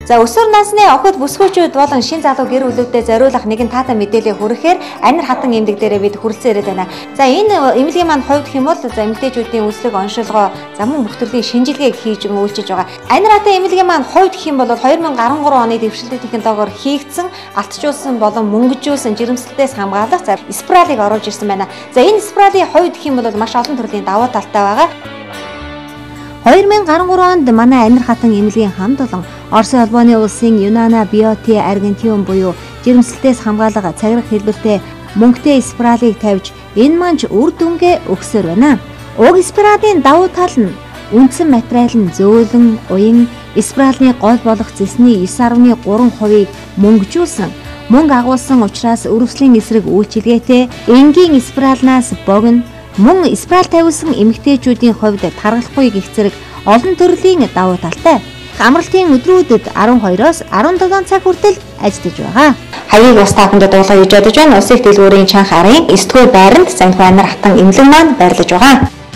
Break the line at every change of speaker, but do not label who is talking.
За өсвөр насны охид бүсгүйчүүд болон шин залуу гэр бүлүүдэд зориулах нэгэн таатай мэдээлэл хүрэхээр Анир хатан эмнэлэг дээрээ бид хүрэлцэн ирээд байна. За энэ эмнэлгийн маань хувьд гэх юм бол за эмэгтэйчүүдийн үнслэг оншилгоо замун бүх төрлийн шинжилгээг хийж үйлчилж байгаа. Анир хатан эмнэлгийн маань хувьд гэх юм бол 2013 оны дэвшилтийн доогоор хийгдсэн алтжуулсан болон мөнгөжүүлсэн жирэмслэлтээс хамгаалах за спиралыг оруулж ирсэн байна. За энэ спиралын хувьд гэх юм бол маш олон төрлийн давуу талтай байгаа. 2013 онд манай Анир хатан эмнэлгийн хамт олон Оросын холбооны улсын Юнана Биоти Аргентин буюу жирэмслэлтээс хамгаалах цагирах хэлбэртэй мөнгөтэй спиралыг тавьж энэ маань ч үр дүнгээ өгсөөр байна. Уг спиралын давуу тал нь үндсэн материал нь зөөлөн, уян, спиралны гол болох зэсний 9.3%-ийг мөнгөжүүлсэн. Мөнгө агуулсан учраас өрөвслийн эсрэг үйлчилгээтэй энгийн спиралнаас богино мөн спирал тавьсан эмэгтэйчүүдийн хувьд таргалахгүй гэх зэрэг олон төрлийн давуу талтай. Амралтын өдрүүдэд 12-оос 17 цаг хүртэл ажиллаж байгаа. Хаяг ус тааханд дуулаа хийж ядаж байна. Усыг дэлгүүрийн чанх арын 9-р байранд Санхүү Анир хатан эмнэлэг маань байрлаж байгаа.